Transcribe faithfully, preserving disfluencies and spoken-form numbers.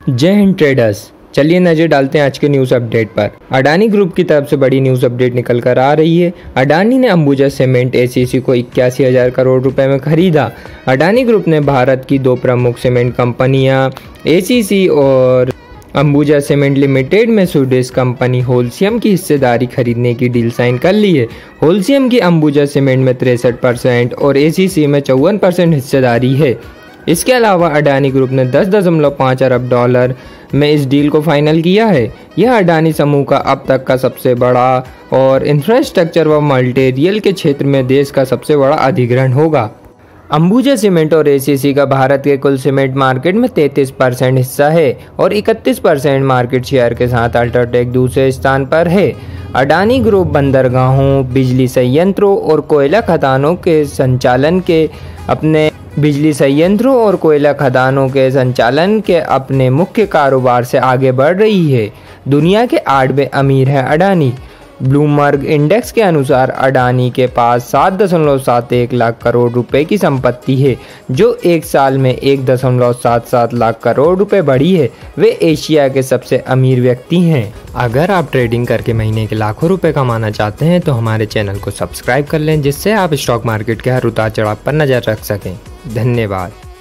जय हिंद ट्रेडर्स, चलिए नजर डालते हैं आज के न्यूज़ अपडेट पर। अडानी ग्रुप की तरफ से बड़ी न्यूज़ अपडेट निकल कर आ रही है। अडानी ने अंबुजा सीमेंट एसीसी को इक्यासी हजार करोड़ रुपए में खरीदा। अडानी ग्रुप ने भारत की दो प्रमुख सीमेंट कंपनियां एसीसी और अंबुजा सीमेंट लिमिटेड में स्वीडिश कंपनी होलसियम की हिस्सेदारी खरीदने की डील साइन कर ली है। होलसियम की अंबुजा सीमेंट में तिरसठ परसेंट और एसीसी में चौवन परसेंट हिस्सेदारी है। इसके अलावा अडानी ग्रुप ने दस दशमलव पाँच अरब डॉलर में इस डील को फाइनल किया है। यह अडानी समूह का अब तक का सबसे बड़ा और इंफ्रास्ट्रक्चर व मटेरियल के क्षेत्र में देश का सबसे बड़ा अधिग्रहण होगा। अंबुजा सीमेंट और एसीसी का भारत के कुल सीमेंट मार्केट में तैंतीस परसेंट हिस्सा है और इकतीस परसेंट मार्केट शेयर के साथ अल्ट्राटेक दूसरे स्थान पर है। अडानी ग्रुप बंदरगाहों, बिजली संयंत्रों और कोयला खदानों के संचालन के अपने बिजली संयंत्रों और कोयला खदानों के संचालन के अपने मुख्य कारोबार से आगे बढ़ रही है। दुनिया के आठवें अमीर है अडानी। ब्लूमबर्ग इंडेक्स के अनुसार अडानी के पास सात दशमलव सात एक लाख करोड़ रुपए की संपत्ति है, जो एक साल में एक दशमलव सात सात लाख करोड़ रुपए बढ़ी है। वे एशिया के सबसे अमीर व्यक्ति हैं। अगर आप ट्रेडिंग करके महीने के लाखों रुपए कमाना चाहते हैं तो हमारे चैनल को सब्सक्राइब कर लें, जिससे आप स्टॉक मार्केट के हर उतार चढ़ाव पर नजर रख सकें। धन्यवाद।